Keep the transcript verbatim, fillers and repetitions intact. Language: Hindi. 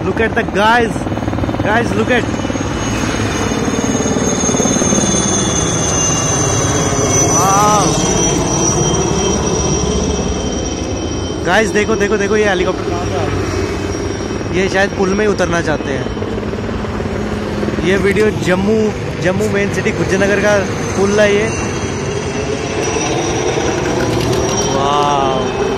Look at the guys. Guys, look at. Wow. Guys, देखो देखो देखो ये हेलीकॉप्टर कहाँ से आ रही है। ये शायद पुल में ही उतरना चाहते हैं। ये video Jammu Jammu main city Gujjarnagar का पुल है ये। वाह।